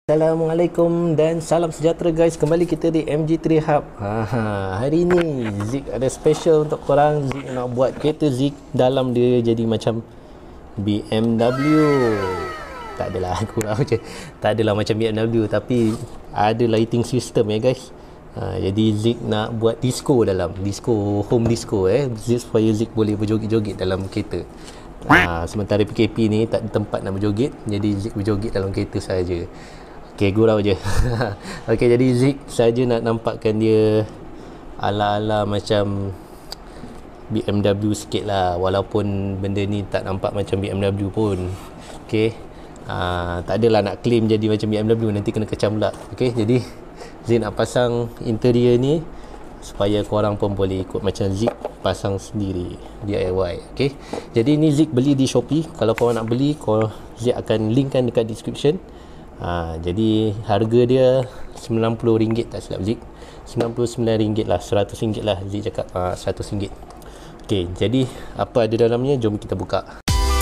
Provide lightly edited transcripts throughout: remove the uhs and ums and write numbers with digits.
Assalamualaikum dan salam sejahtera guys. Kembali kita di MG3 Hub. Hari ni Zik ada special untuk korang. Zik nak buat kereta Zik dalam dia jadi macam BMW. Tak adalah kurang je. Tak adalah macam BMW tapi ada lighting system ya guys. Jadi Zik nak buat disco dalam. Disco, home disco Zik, supaya Zik boleh berjoget-joget dalam kereta. Sementara PKP ni tak ada tempat nak berjoget, jadi Zik berjoget dalam kereta saja. Okay, gurau je. Okay, jadi Zik saja nak nampakkan dia ala-ala macam BMW sikit lah. Walaupun benda ni tak nampak macam BMW pun. Okay, tak adalah nak claim jadi macam BMW, nanti kena kecam pula. Okay, jadi Zik nak pasang interior ni supaya korang pun boleh ikut macam Zik pasang sendiri DIY. Okay, jadi ni Zik beli di Shopee. Kalau korang nak beli, Zik akan linkkan dekat description. Jadi harga dia RM90 tak silap Zik, RM99 lah, RM100 lah Zik cakap. RM100. Okay, jadi apa ada dalamnya, jom kita buka.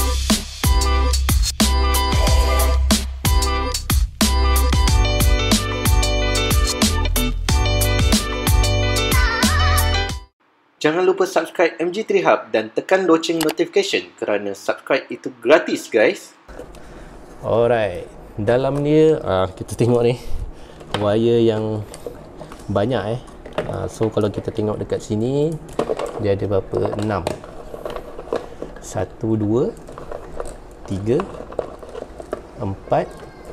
Jangan lupa subscribe MG3 Hub dan tekan loceng notification kerana subscribe itu gratis guys. Alright, dalam dia kita tengok ni wire yang banyak so kalau kita tengok dekat sini dia ada berapa? 6 1, 2, 3, 4,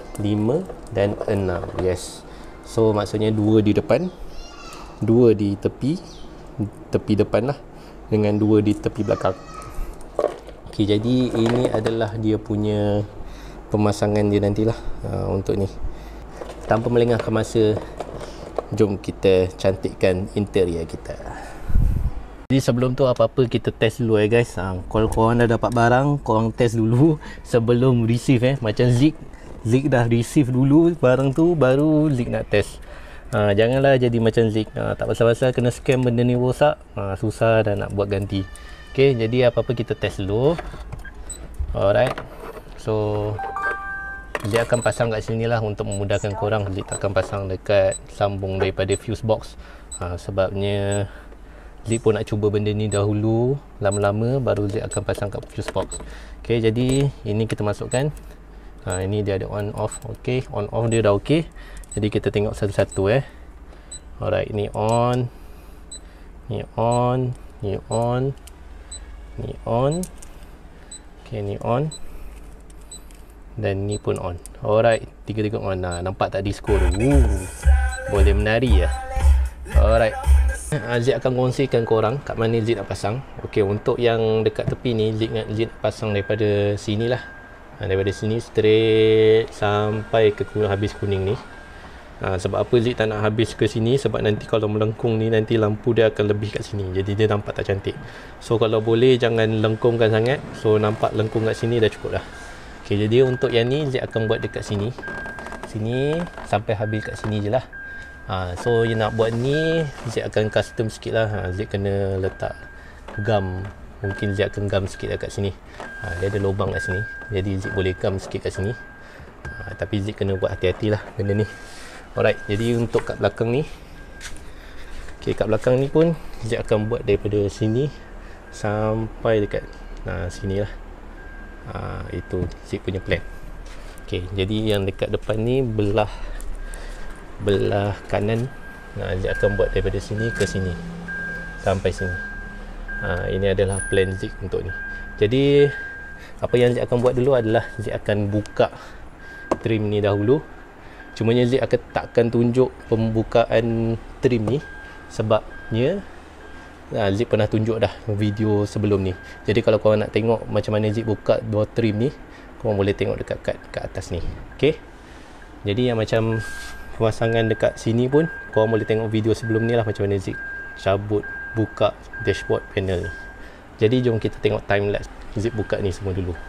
5 dan 6. Yes, so maksudnya 2 di depan, 2 di tepi depan lah, dengan 2 di tepi belakang. Okay, jadi ini adalah dia punya pemasangan dia nantilah. Untuk ni, tanpa melengahkan masa, jom kita cantikkan interior kita. Jadi sebelum tu apa-apa kita test dulu guys. Kalau korang dah dapat barang, korang test dulu sebelum receive macam Zik dah receive dulu barang tu, baru Zik nak test. Janganlah jadi macam Zik, tak pasal-pasal kena scam benda ni rosak, susah dah nak buat ganti. Okay, jadi apa-apa kita test dulu. Alright, so Zik akan pasang kat sini lah untuk memudahkan korang. Zik akan pasang dekat sambung daripada fuse box. Sebabnya Zik pun nak cuba benda ni dahulu, lama-lama baru Zik akan pasang kat fuse box. Okay, jadi ini kita masukkan. Ini dia ada on off. Okay, on off dia dah okay. Jadi kita tengok satu-satu Alright, ni on, ni on, ni on, ni on. Okay, ni on dan ni pun on. Alright, tiga-tiga on. Nampak tak disco tu? Boleh menari ya. Alright, Zik akan kongsikan korang kat mana Zik nak pasang. Okay, untuk yang dekat tepi ni Zik nak pasang daripada sini lah. Daripada sini straight sampai ke habis kuning ni. Sebab apa Zik tak nak habis ke sini, sebab nanti kalau melengkung ni nanti lampu dia akan lebih kat sini, jadi dia nampak tak cantik. So kalau boleh jangan lengkungkan sangat. So nampak lengkung kat sini dah cukup dah. Okay, jadi untuk yang ni Zik akan buat dekat sini sampai habis kat sini je lah. So yang nak buat ni Zik akan custom sikit lah. Zik kena letak gam. Mungkin Zik akan gam sikit dekat sini. Dia ada lubang kat sini, jadi Zik boleh gam sikit kat sini. Tapi Zik kena buat hati-hati lah benda ni. Alright, jadi untuk kat belakang ni, okay, kat belakang ni pun Zik akan buat daripada sini sampai dekat sini lah. Itu Zik punya plan. Okay, jadi yang dekat depan ni belah kanan, Zik akan buat daripada sini ke sini sampai sini. Ini adalah plan Zik untuk ni. Jadi apa yang Zik akan buat dulu adalah Zik akan buka trim ni dahulu. Cumanya Zik takkan tunjuk pembukaan trim ni sebabnya Zik pernah tunjuk dah video sebelum ni. Jadi kalau korang nak tengok macam mana Zik buka dua trim ni, korang boleh tengok dekat kat atas ni. Okay, jadi yang macam pemasangan dekat sini pun korang boleh tengok video sebelum ni lah, macam mana Zik cabut buka dashboard panel ni. Jadi jom kita tengok time lapse Zik buka ni semua dulu.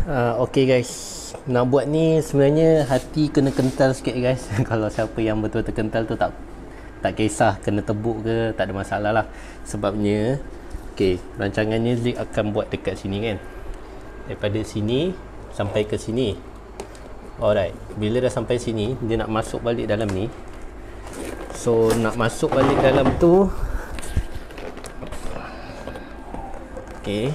Okay guys, nak buat ni sebenarnya hati kena kental sikit guys. Kalau siapa yang betul-betul kental tu tak kisah kena tebuk ke, tak ada masalah lah. Sebabnya okay, rancangannya Zik akan buat dekat sini kan, daripada sini sampai ke sini. Alright, bila dah sampai sini dia nak masuk balik dalam ni. So nak masuk balik dalam tu, okay,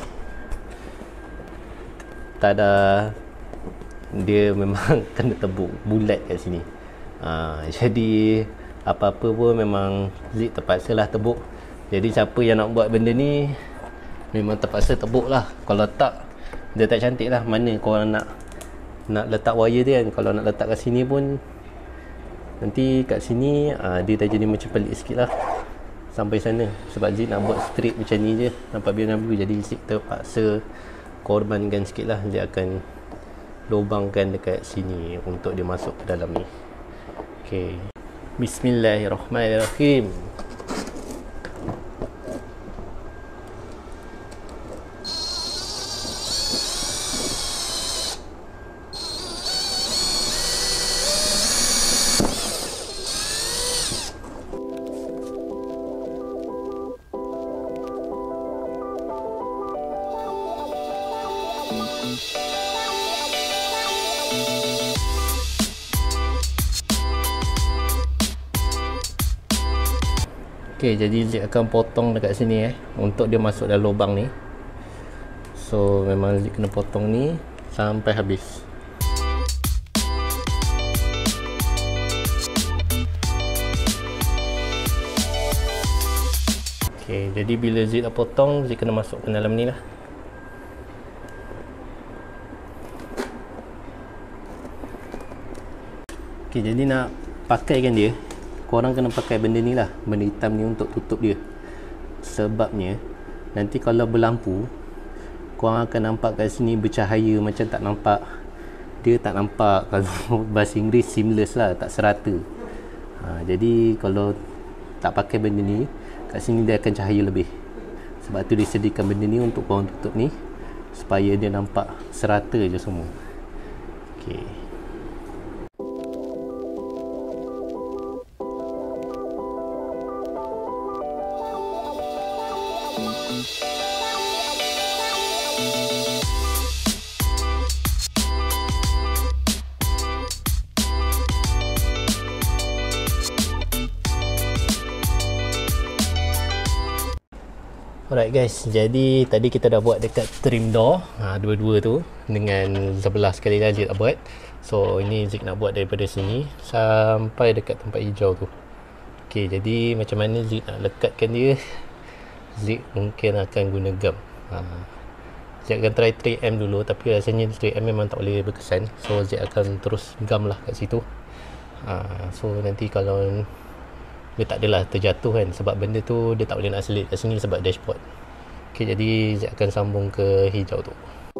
tada, dia memang kena tebuk bulat kat sini. Jadi apa-apa pun memang Zik terpaksa lah tebuk. Jadi siapa yang nak buat benda ni memang terpaksa tebuk lah. Kalau tak, dia tak cantik lah. Mana korang nak letak wire dia kan. Kalau nak letak kat sini pun, nanti kat sini dia dah jadi macam pelik sikit lah sampai sana. Sebab Zik nak buat straight macam ni je, nampak biru-biru. Jadi Zik terpaksa korbankan sikit lah. Dia akan lubangkan dekat sini untuk dia masuk ke dalam ni. Okay, Bismillahirrahmanirrahim. Okay, jadi Zik akan potong dekat sini untuk dia masuk dalam lubang ni. So memang Zik kena potong ni sampai habis. Okay, jadi bila Zik dah potong, Zik kena masuk ke dalam ni lah. Okay, jadi nak pakaikan dia, korang kena pakai benda ni lah, benda hitam ni untuk tutup dia. Sebabnya nanti kalau berlampu, korang akan nampak kat sini bercahaya macam tak nampak. Dia tak nampak, kalau bahasa Inggeris seamless lah, tak serata. Jadi kalau tak pakai benda ni, kat sini dia akan cahaya lebih. Sebab tu disediakan benda ni untuk korang tutup ni, supaya dia nampak serata je semua. Okay. Alright guys, jadi tadi kita dah buat dekat trim door, dua-dua tu dengan sebelah sekali dah Zik dah buat. So ini Zik nak buat daripada sini sampai dekat tempat hijau tu. Okay, jadi macam mana Zik nak lekatkan dia, Zik mungkin akan guna gam. Zik akan try 3M dulu, tapi rasanya 3M memang tak boleh berkesan. So Zik akan terus gam lah kat situ. So nanti kalau dia tak adalah terjatuh kan, sebab benda tu dia tak boleh nak selit kat sini sebab dashboard. Okay, jadi Zik akan sambung ke hijau tu.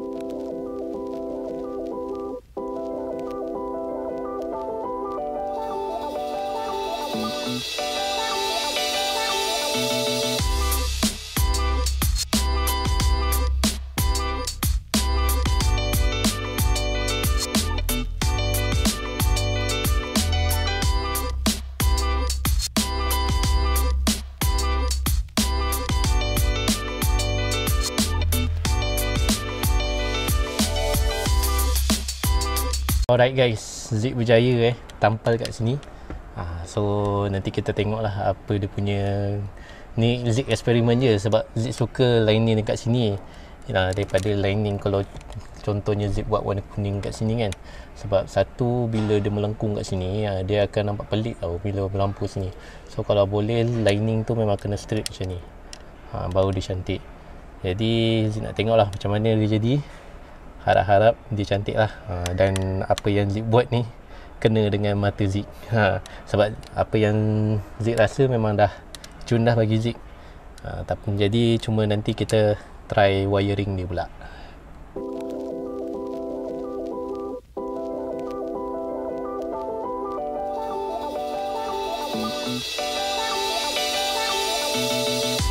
Alright guys, Zik berjaya tampal kat sini. So nanti kita tengoklah apa dia punya ni. Zik eksperimen je sebab Zik suka lining dekat sini daripada lining kalau contohnya Zik buat warna kuning kat sini kan. Sebab satu, bila dia melengkung kat sini dia akan nampak pelik tau bila berlampu sini. So kalau boleh lining tu memang kena straight macam ni, baru dia cantik. Jadi Zik nak tengoklah macam mana dia jadi. Harap-harap dia cantik lah. Dan apa yang Zik buat ni kena dengan mata Zik. Sebab apa yang Zik rasa memang dah cun dah bagi Zik. Tapi jadi cuma nanti kita try wiring dia pula.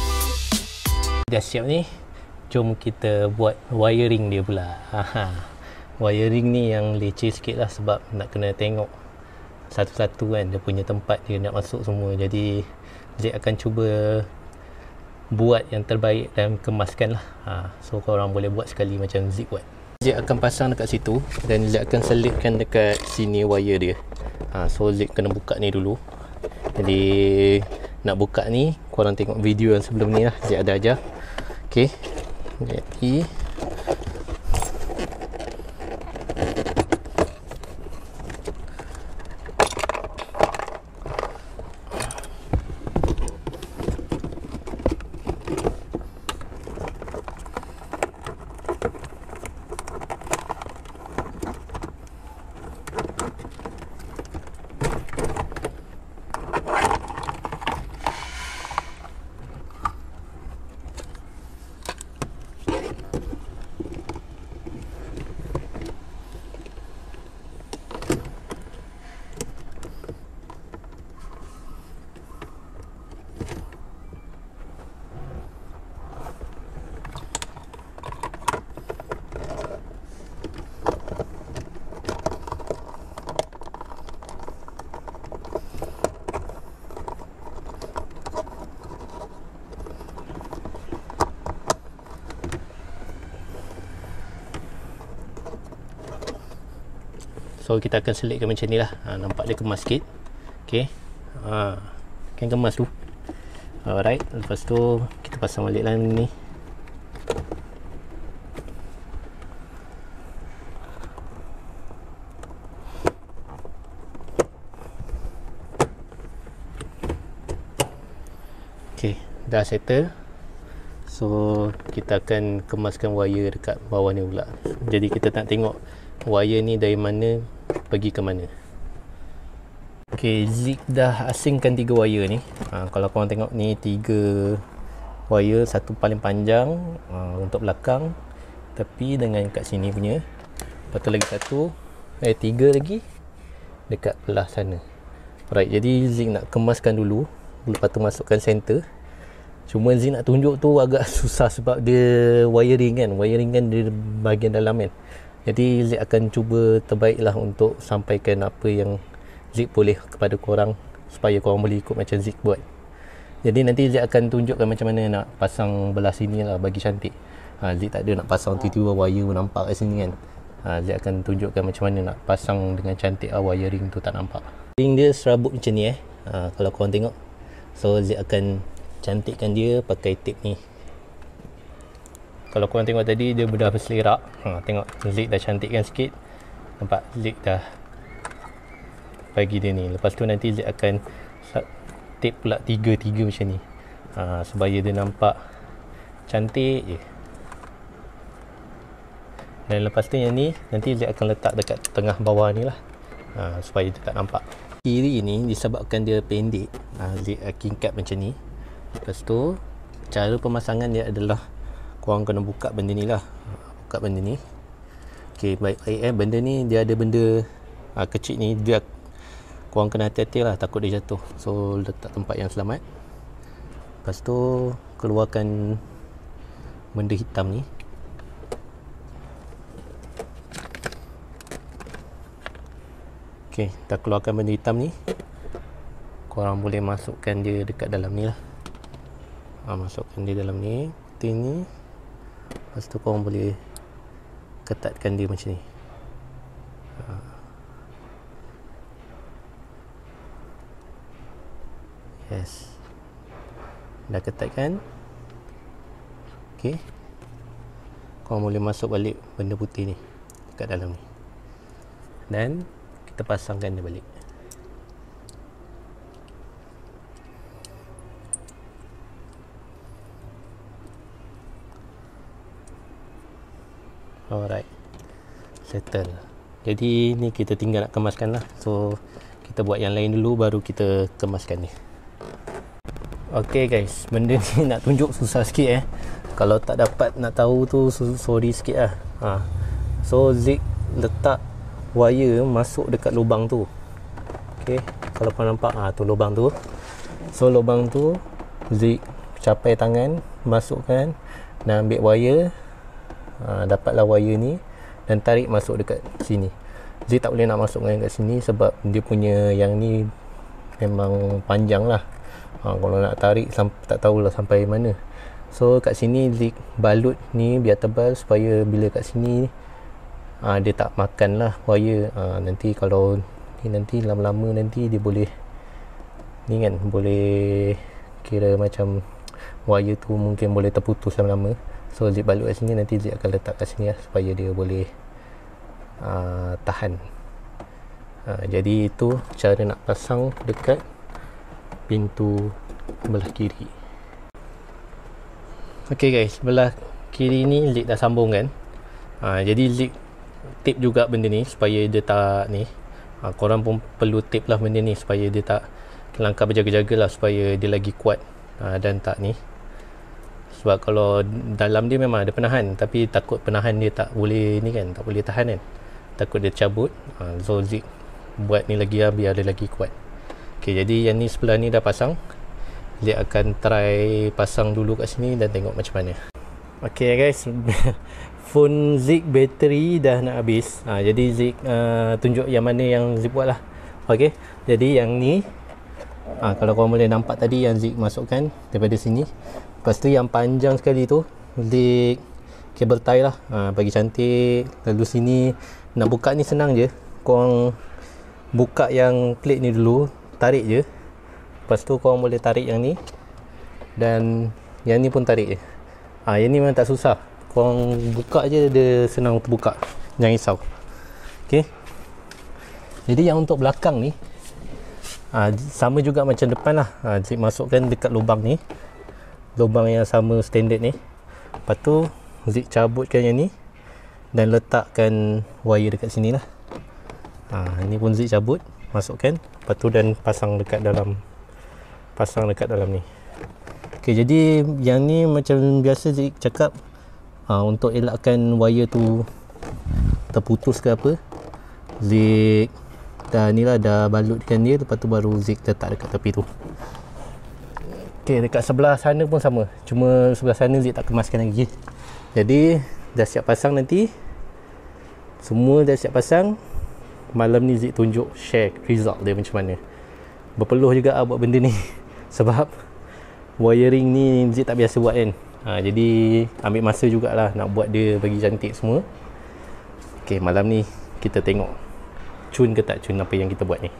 Dah siap ni, jom kita buat wiring dia pula. wiring ni yang leceh sikit lah, sebab nak kena tengok satu-satu kan dia punya tempat dia nak masuk semua. Jadi Zik akan cuba buat yang terbaik dan kemaskan lah. So korang boleh buat sekali macam Zik buat. Zik akan pasang dekat situ dan Zik akan selitkan dekat sini wire dia. So Zik kena buka ni dulu. Jadi nak buka ni korang tengok video yang sebelum ni lah, Zik ada ajar. Okay, jadi so kita akan selitkan macam ni lah. Nampak dia kemas sikit. Okay, kan kemas tu. Alright, lepas tu kita pasang balik lah ni. Okay, dah settle. So kita akan kemaskan wire dekat bawah ni pula. Jadi kita nak tengok wire ni dari mana pergi ke mana. Okay, Zik dah asingkan 3 wire ni. Kalau korang tengok ni 3 wire, satu paling panjang untuk belakang, tepi dengan kat sini punya. Lepas tu lagi satu, 3 lagi dekat belah sana. Alright, jadi Zik nak kemaskan dulu, lepas tu masukkan center. Cuma Zik nak tunjuk tu agak susah sebab dia wiring kan di bahagian dalam kan. Jadi Zik akan cuba terbaik lah untuk sampaikan apa yang Zik boleh kepada korang, supaya korang boleh ikut macam Zik buat. Jadi nanti Zik akan tunjukkan macam mana nak pasang belah sini lah bagi cantik. Zik tak ada nak pasang tiba-tiba wire nampak kat sini kan. Zik akan tunjukkan macam mana nak pasang dengan cantik wiring tu tak nampak. Wiring dia serabut macam ni kalau korang tengok. So Zik akan cantikkan dia pakai tip ni. Kalau korang tengok tadi dia dah berselerak. Tengok Zik dah cantikkan sikit. Nampak Zik dah bagi dia ni. Lepas tu nanti Zik akan tape pula 3 macam ni. Supaya dia nampak cantik je. Dan lepas tu yang ni nanti Zik akan letak dekat tengah bawah ni lah. Supaya dia tak nampak. Kiri ni disebabkan dia pendek, Zik akan cut macam ni. Lepas tu cara pemasangan dia adalah korang kena buka benda ni lah. Buka benda ni. Ok, baik-baik benda ni dia ada benda kecil ni, dia korang kena hati-hati lah, takut dia jatuh. So letak tempat yang selamat. Lepas tu keluarkan benda hitam ni. Ok, dah keluarkan benda hitam ni. Korang boleh masukkan dia dekat dalam ni lah. Masukkan dia dalam ni, tin ni. Lepas tu korang boleh ketatkan dia macam ni. Yes, dah ketatkan. Ok, korang boleh masuk balik benda putih ni dekat dalam ni. Dan kita pasangkan dia balik. Alright, settle. Jadi ni kita tinggal nak kemaskan lah. So kita buat yang lain dulu, baru kita kemaskan ni. Ok guys, benda ni nak tunjuk susah sikit Kalau tak dapat nak tahu tu sorry sikit lah. So Zik letak wire masuk dekat lubang tu. Ok, kalau korang nampak tu lubang tu. So lubang tu Zik capai tangan, masukkan dan ambil wire. Dapatlah wire ni. dan tarik masuk dekat sini. Zik tak boleh nak masukkan kat sini sebab dia punya yang ni memang panjang lah. Kalau nak tarik tak tahulah sampai mana. So kat sini Zik balut ni biar tebal supaya bila kat sini dia tak makan lah wire. Nanti kalau ni nanti lama-lama nanti dia boleh ni kan, boleh kira macam wire tu mungkin boleh terputus lama-lama. So Zik balut kat sini, nanti Zik akan letak kat sini lah supaya dia boleh tahan. Jadi itu cara nak pasang dekat pintu belah kiri. Ok guys, belah kiri ni Zik dah sambung kan. Jadi Zik tip juga benda ni supaya dia tak ni. Korang pun perlu tip lah benda ni supaya dia tak langkah berjaga-jaga lah, supaya dia lagi kuat dan tak ni. Sebab kalau dalam dia memang ada penahan, tapi takut penahan dia tak boleh ni kan, tak boleh tahan kan, takut dia cabut. So Zik buat ni lagi lah biar dia lagi kuat. Ok, jadi yang ni sebelah ni dah pasang. Zik akan try pasang dulu kat sini dan tengok macam mana. Ok guys, phone Zik bateri dah nak habis. Jadi Zik tunjuk yang mana yang Zik buat lah. Ok, jadi yang ni kalau korang boleh nampak tadi yang Zik masukkan daripada sini. Lepas tu yang panjang sekali tu Zik kabel tie lah, bagi cantik. Lalu sini nak buka ni senang je. Korang buka yang plate ni dulu, tarik je. Lepas tu korang boleh tarik yang ni, dan yang ni pun tarik je. Yang ni memang tak susah. Korang buka je, dia senang terbuka. Jangan risau. Ok, jadi yang untuk belakang ni sama juga macam depan lah. Zik masukkan dekat lubang ni, lubang yang sama standard ni. Lepas tu Zik cabutkan yang ni dan letakkan wire dekat sini lah. Ni pun Zik cabut, masukkan. Lepas tu dan pasang dekat dalam ni. Ok, jadi yang ni macam biasa Zik cakap, untuk elakkan wire tu terputus ke apa, Zik dah ni lah, dah balutkan dia. Lepas tu baru Zik letak dekat tepi tu. Ok, dekat sebelah sana pun sama, cuma sebelah sana Zik tak kemaskan lagi. Jadi dah siap pasang nanti. Semua dah siap pasang. Malam ni Zik tunjuk share result dia macam mana. Berpeluh juga buat benda ni sebab wiring ni Zik tak biasa buat kan. Jadi ambil masa jugalah nak buat dia bagi cantik semua. Ok, malam ni kita tengok cun ke tak cun apa yang kita buat ni.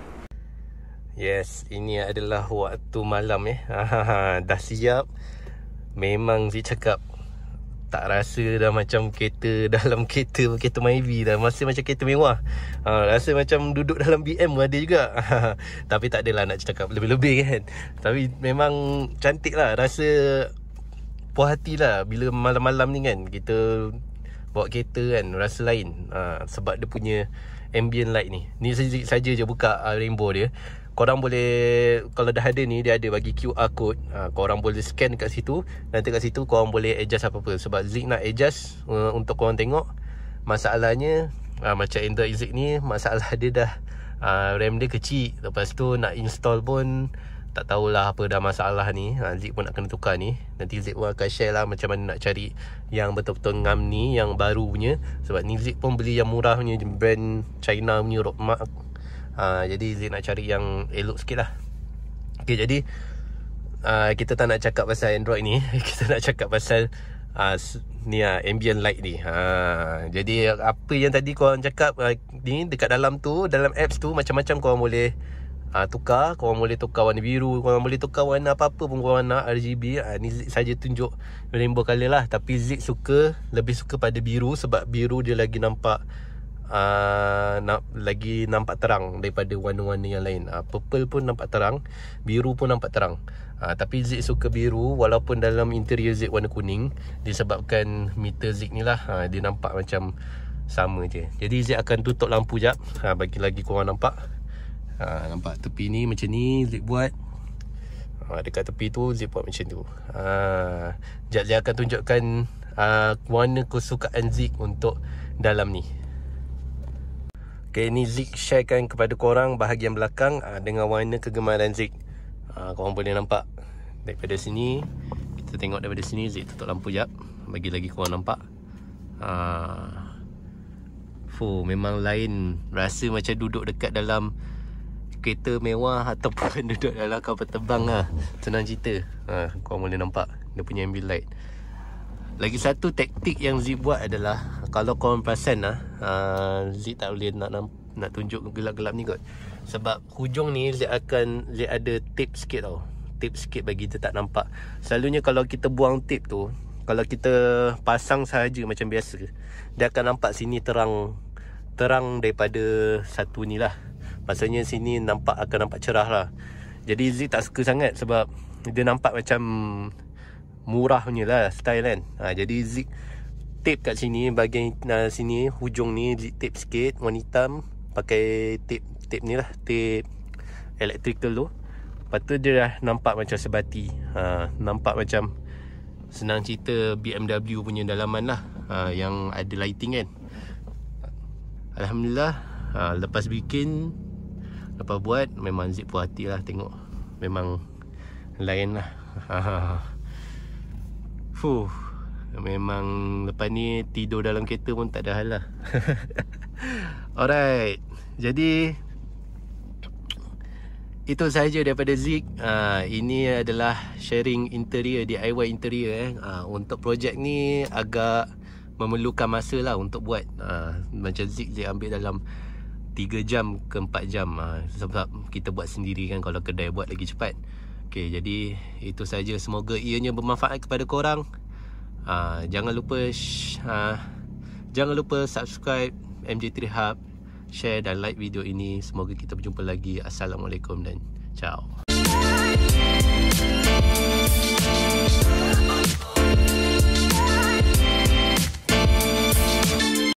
Yes, ini adalah waktu malam dah siap. Memang Zik cakap tak rasa dah macam kereta dalam kereta Myvi dah, masih macam kereta mewah. Rasa macam duduk dalam BM ada juga. Tapi tak adalah nak cakap lebih-lebih kan. Tapi memang cantik lah, rasa puas hati lah bila malam-malam ni kan kita bawa kereta kan, rasa lain. Sebab dia punya ambient light ni saja je buka rainbow dia. Korang boleh, kalau dah ada ni, dia ada bagi QR code. Korang boleh scan kat situ. Nanti kat situ korang boleh adjust apa-apa. Sebab Zik nak adjust untuk korang tengok. Masalahnya macam Android Zik ni, masalah dia dah RAM dia kecil. Lepas tu nak install pun tak tahulah apa dah masalah ni. Zik pun nak kena tukar ni. Nanti Zik pun akan share lah macam mana nak cari yang betul-betul ngam ni, yang baru punya. Sebab ni Zik pun beli yang murah punya, brand China punya Rockmark. Jadi Zik nak cari yang elok sikit lah. Okay, jadi kita tak nak cakap pasal Android ni. Kita nak cakap pasal ni ambient light ni. Jadi apa yang tadi korang cakap, ni dekat dalam tu, dalam apps tu macam-macam korang boleh tukar. Korang boleh tukar warna biru, korang boleh tukar warna apa-apa pun korang nak, RGB. Ni Zik saja tunjuk rainbow colour lah. Tapi Zik lebih suka pada biru, sebab biru dia lagi nampak lagi nampak terang daripada warna-warna yang lain. Purple pun nampak terang, biru pun nampak terang. Tapi Zik suka biru, walaupun dalam interior Zik warna kuning, disebabkan meter Zik ni lah, dia nampak macam sama je. Jadi Zik akan tutup lampu jap, bagi lagi korang nampak. Nampak tepi ni macam ni Zik buat. Dekat tepi tu Zik buat macam tu. Jap Zik akan tunjukkan warna kesukaan Zik untuk dalam ni. Okay, ni Zik sharekan kepada korang bahagian belakang dengan warna kegemaran Zik. Korang boleh nampak daripada sini. Kita tengok daripada sini. Zik tutup lampu jap, bagi lagi korang nampak. Memang lain. Rasa macam duduk dekat dalam kereta mewah ataupun duduk dalam kapal terbang lah. Senang cerita. Korang boleh nampak dia punya ambient light. Lagi satu taktik yang Zik buat adalah, kalau korang perasan lah, Zik tak boleh nak tunjuk gelap-gelap ni kot. Sebab hujung ni Zik ada tape sikit tau. Tape sikit bagi dia tak nampak. Selalunya kalau kita buang tape tu, kalau kita pasang sahaja macam biasa, dia akan nampak sini terang daripada satu ni lah. Maksudnya sini akan nampak cerah lah. Jadi Zik tak suka sangat sebab dia nampak macam murah punya lah style kan. Jadi Zik tape kat sini, bahagian sini, hujung ni Zik tape sikit warna hitam, pakai tape ni lah, tape electrical tu. Lepas tu dia dah nampak macam sebati. Nampak macam, senang cerita, BMW punya dalaman lah, yang ada lighting kan. Alhamdulillah, lepas bikin, lepas buat, memang Zik puas hati lah tengok. Memang lain lah. Memang lepas ni tidur dalam kereta pun tak ada hal lah. Alright, jadi itu sahaja daripada Zik. Ini adalah sharing interior, DIY interior. Untuk projek ni agak memerlukan masa lah untuk buat. Macam Zik ambil dalam 3 jam ke 4 jam, sebab kita buat sendiri kan. Kalau kedai buat lagi cepat. Okay, jadi itu saja. Semoga ianya bermanfaat kepada korang. Jangan lupa subscribe MJ3 Hub, share dan like video ini. Semoga kita berjumpa lagi. Assalamualaikum dan ciao.